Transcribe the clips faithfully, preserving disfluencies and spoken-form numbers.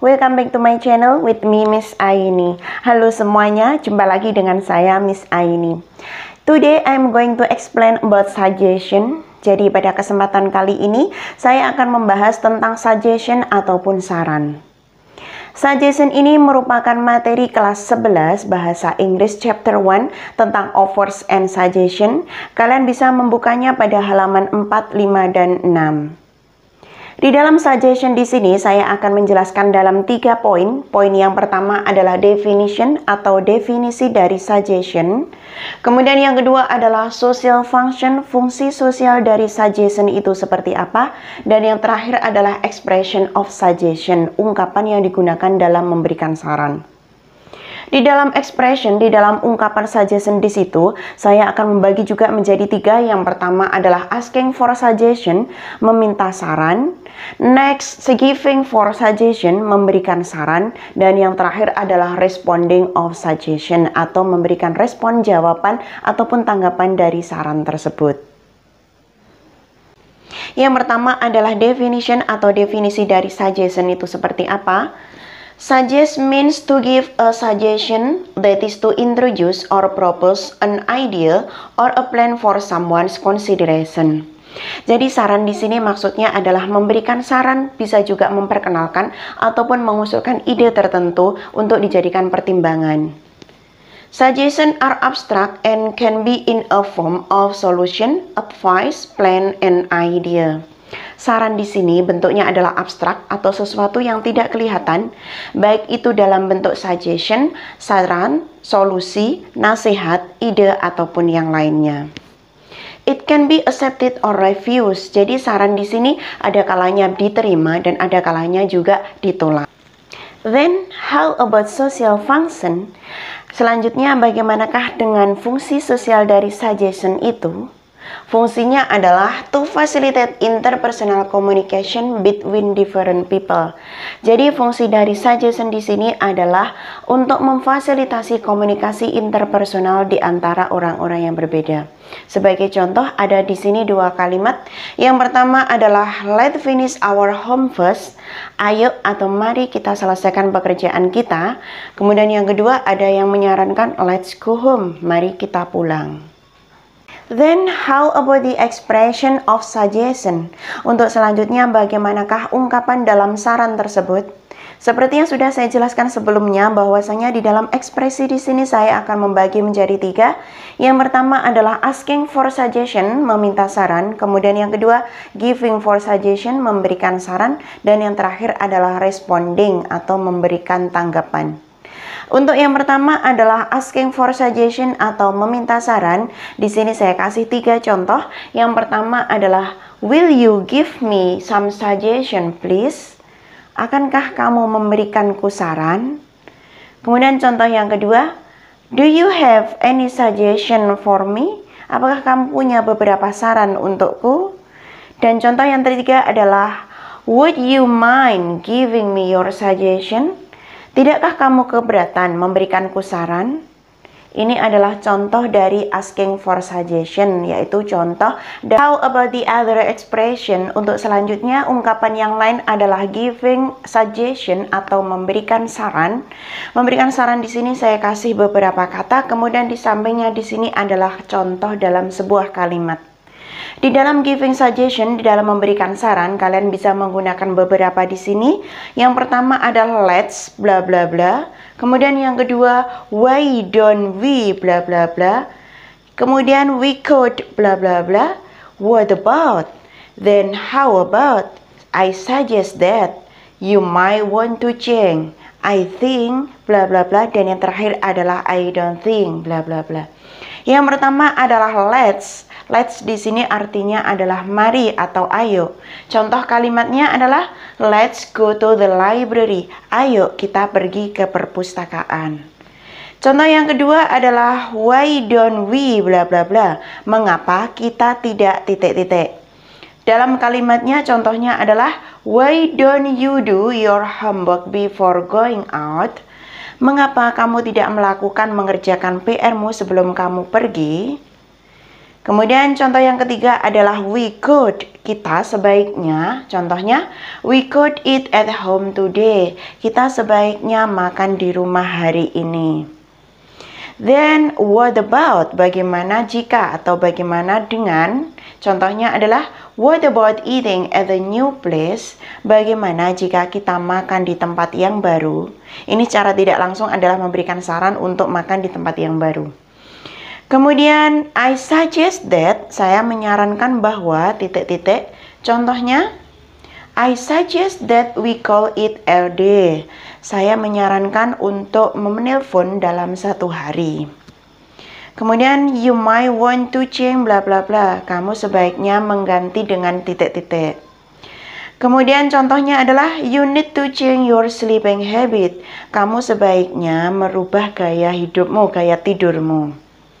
Welcome back to my channel with me, Miss Aini. Halo semuanya, jumpa lagi dengan saya, Miss Aini. Today I'm going to explain about suggestion. Jadi pada kesempatan kali ini saya akan membahas tentang suggestion ataupun saran. Suggestion ini merupakan materi kelas sebelas bahasa Inggris chapter one tentang offers and suggestion. Kalian bisa membukanya pada halaman empat, lima, dan enam. Di dalam suggestion di sini saya akan menjelaskan dalam tiga poin. Poin yang pertama adalah definition atau definisi dari suggestion. Kemudian yang kedua adalah social function, fungsi sosial dari suggestion itu seperti apa. Dan yang terakhir adalah expression of suggestion, ungkapan yang digunakan dalam memberikan saran. Di dalam expression, di dalam ungkapan suggestion di situ, saya akan membagi juga menjadi tiga. Yang pertama adalah asking for suggestion, meminta saran. Next, giving for suggestion, memberikan saran. Dan yang terakhir adalah responding of suggestion, atau memberikan respon, jawaban, ataupun tanggapan dari saran tersebut. Yang pertama adalah definition atau definisi dari suggestion itu seperti apa? Suggest means to give a suggestion, that is to introduce or propose an idea or a plan for someone's consideration. Jadi saran di sini maksudnya adalah memberikan saran, bisa juga memperkenalkan ataupun mengusulkan ide tertentu untuk dijadikan pertimbangan. Suggestions are abstract and can be in a form of solution, advice, plan, and idea. Saran di sini bentuknya adalah abstrak atau sesuatu yang tidak kelihatan, baik itu dalam bentuk suggestion, saran, solusi, nasihat, ide, ataupun yang lainnya. It can be accepted or refused. Jadi saran di sini ada kalanya diterima dan ada kalanya juga ditolak. Then, how about social function? Selanjutnya, bagaimanakah dengan fungsi sosial dari suggestion itu? Fungsinya adalah to facilitate interpersonal communication between different people. Jadi fungsi dari suggestion di sini adalah untuk memfasilitasi komunikasi interpersonal di antara orang-orang yang berbeda. Sebagai contoh ada di sini dua kalimat. Yang pertama adalah let's finish our home first. Ayo atau mari kita selesaikan pekerjaan kita. Kemudian yang kedua ada yang menyarankan let's go home. Mari kita pulang. Then, how about the expression of suggestion? Untuk selanjutnya, bagaimanakah ungkapan dalam saran tersebut? Seperti yang sudah saya jelaskan sebelumnya, bahwasanya di dalam ekspresi di sini saya akan membagi menjadi tiga. Yang pertama adalah asking for suggestion, meminta saran. Kemudian yang kedua, giving for suggestion, memberikan saran. Dan yang terakhir adalah responding atau memberikan tanggapan. Untuk yang pertama adalah asking for suggestion atau meminta saran. Di sini saya kasih tiga contoh. Yang pertama adalah will you give me some suggestion please? Akankah kamu memberikanku saran? Kemudian contoh yang kedua, do you have any suggestion for me? Apakah kamu punya beberapa saran untukku? Dan contoh yang ketiga adalah would you mind giving me your suggestion? Tidakkah kamu keberatan memberikanku saran? Ini adalah contoh dari asking for suggestion, yaitu contoh. How about the other expression? Untuk selanjutnya, ungkapan yang lain adalah giving suggestion atau memberikan saran. Memberikan saran di sini saya kasih beberapa kata, kemudian di sampingnya di sini adalah contoh dalam sebuah kalimat. Di dalam giving suggestion, di dalam memberikan saran, kalian bisa menggunakan beberapa di sini. Yang pertama adalah let's bla bla bla. Kemudian yang kedua, why don't we bla bla bla. Kemudian we could bla bla bla. What about? Then how about? I suggest that you might want to change. I think bla bla bla. Dan yang terakhir adalah I don't think bla bla bla. Yang pertama adalah let's. Let's di sini artinya adalah mari atau ayo. Contoh kalimatnya adalah let's go to the library. Ayo kita pergi ke perpustakaan. Contoh yang kedua adalah why don't we bla bla bla. Mengapa kita tidak titik-titik. Dalam kalimatnya contohnya adalah why don't you do your homework before going out? Mengapa kamu tidak melakukan mengerjakan P R-mu sebelum kamu pergi? Kemudian contoh yang ketiga adalah we could. Kita sebaiknya, contohnya, we could eat at home today. Kita sebaiknya makan di rumah hari ini. Then what about? Bagaimana jika atau bagaimana dengan? Contohnya adalah what about eating at a new place? Bagaimana jika kita makan di tempat yang baru? Ini secara tidak langsung adalah memberikan saran untuk makan di tempat yang baru. Kemudian I suggest that, saya menyarankan bahwa titik-titik. Contohnya I suggest that we call it L D. Saya menyarankan untuk menelpon dalam satu hari. Kemudian you might want to change bla bla bla. Kamu sebaiknya mengganti dengan titik-titik. Kemudian contohnya adalah you need to change your sleeping habit. Kamu sebaiknya merubah gaya hidupmu, gaya tidurmu.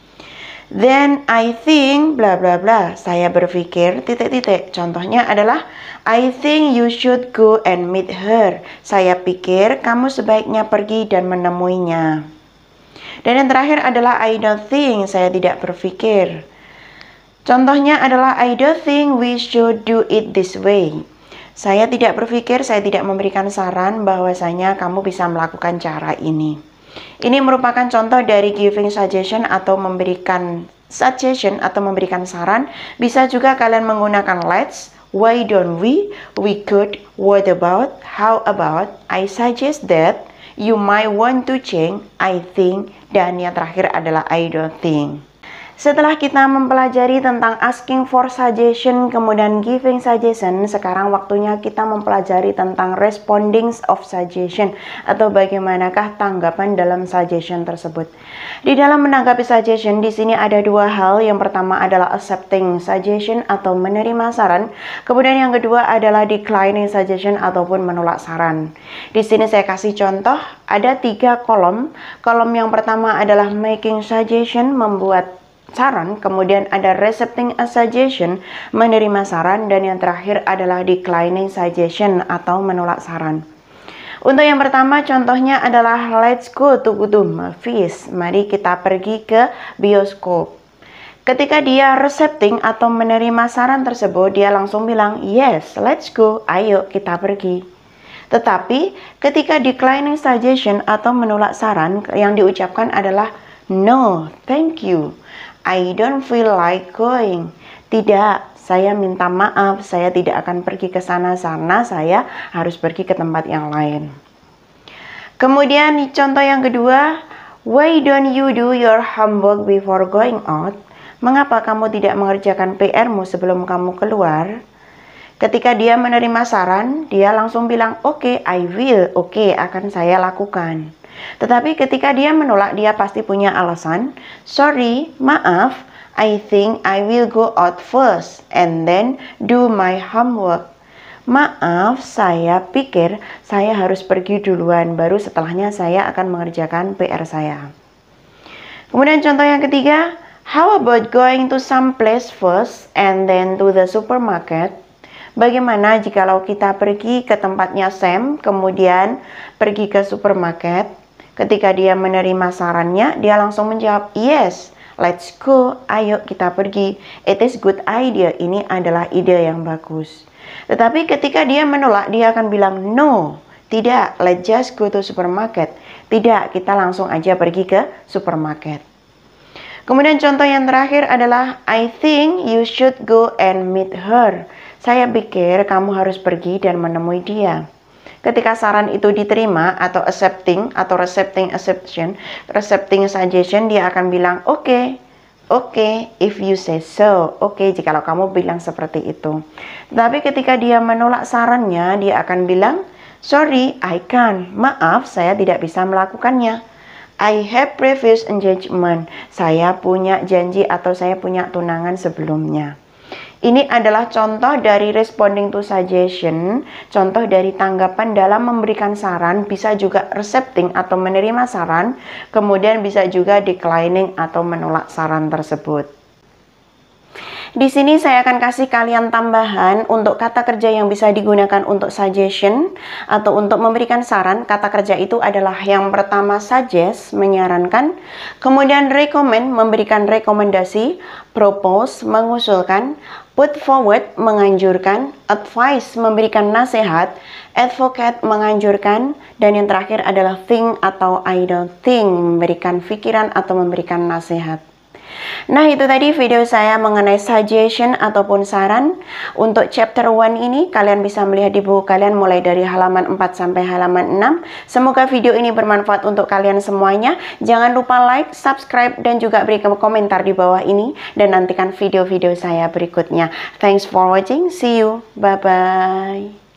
Then I think bla bla bla. Saya berpikir titik-titik. Contohnya adalah I think you should go and meet her. Saya pikir kamu sebaiknya pergi dan menemuinya. Dan yang terakhir adalah I don't think. Saya tidak berpikir. Contohnya adalah I don't think we should do it this way. Saya tidak berpikir, saya tidak memberikan saran bahwasanya kamu bisa melakukan cara ini. Ini merupakan contoh dari giving suggestion atau memberikan suggestion atau memberikan saran. Bisa juga kalian menggunakan let's, why don't we, we could, what about, how about, I suggest that, you might want to change, I think, dan yang terakhir adalah I don't think. Setelah kita mempelajari tentang asking for suggestion, kemudian giving suggestion, sekarang waktunya kita mempelajari tentang responding of suggestion atau bagaimanakah tanggapan dalam suggestion tersebut. Di dalam menanggapi suggestion, di sini ada dua hal. Yang pertama adalah accepting suggestion atau menerima saran. Kemudian yang kedua adalah declining suggestion ataupun menolak saran. Di sini saya kasih contoh, ada tiga kolom. Kolom yang pertama adalah making suggestion, membuat saran, kemudian ada receiving a suggestion, menerima saran, dan yang terakhir adalah declining suggestion atau menolak saran. Untuk yang pertama contohnya adalah let's go to the movies. Mari kita pergi ke bioskop. Ketika dia receiving atau menerima saran tersebut, dia langsung bilang yes, let's go, ayo kita pergi. Tetapi ketika declining suggestion atau menolak saran, yang diucapkan adalah no, thank you. I don't feel like going. Tidak, saya minta maaf, saya tidak akan pergi ke sana karena saya harus pergi ke tempat yang lain. Kemudian contoh yang kedua, why don't you do your homework before going out? Mengapa kamu tidak mengerjakan P R-mu sebelum kamu keluar? Ketika dia menerima saran, dia langsung bilang, oke, okay, I will, oke, okay, akan saya lakukan. Tetapi ketika dia menolak, dia pasti punya alasan. Sorry, maaf, I think I will go out first and then do my homework. Maaf, saya pikir saya harus pergi duluan, baru setelahnya saya akan mengerjakan P R saya. Kemudian contoh yang ketiga, how about going to some place first and then to the supermarket? Bagaimana jikalau kita pergi ke tempatnya Sam, kemudian pergi ke supermarket? Ketika dia menerima sarannya, dia langsung menjawab, yes, let's go, ayo kita pergi. It is good idea, ini adalah ide yang bagus. Tetapi ketika dia menolak, dia akan bilang, no, tidak, let's just go to supermarket. Tidak, kita langsung aja pergi ke supermarket. Kemudian contoh yang terakhir adalah, I think you should go and meet her. Saya pikir kamu harus pergi dan menemui dia. Ketika saran itu diterima atau accepting atau receiving acceptation, receiving suggestion, dia akan bilang oke, okay, oke, okay, if you say so, oke, okay, jikalau kamu bilang seperti itu. Tapi ketika dia menolak sarannya, dia akan bilang sorry, I can't, maaf, saya tidak bisa melakukannya. I have previous engagement, saya punya janji atau saya punya tunangan sebelumnya. Ini adalah contoh dari responding to suggestion, contoh dari tanggapan dalam memberikan saran, bisa juga accepting atau menerima saran, kemudian bisa juga declining atau menolak saran tersebut. Di sini saya akan kasih kalian tambahan untuk kata kerja yang bisa digunakan untuk suggestion atau untuk memberikan saran. Kata kerja itu adalah yang pertama suggest, menyarankan, kemudian recommend, memberikan rekomendasi, propose, mengusulkan, put forward, menganjurkan, advice, memberikan nasihat, advocate, menganjurkan, dan yang terakhir adalah think atau I don't think, memberikan pikiran atau memberikan nasihat. Nah, itu tadi video saya mengenai suggestion ataupun saran. Untuk chapter one ini kalian bisa melihat di buku kalian mulai dari halaman empat sampai halaman enam. Semoga video ini bermanfaat untuk kalian semuanya. Jangan lupa like, subscribe, dan juga berikan komentar di bawah ini. Dan nantikan video-video saya berikutnya. Thanks for watching. See you. Bye-bye.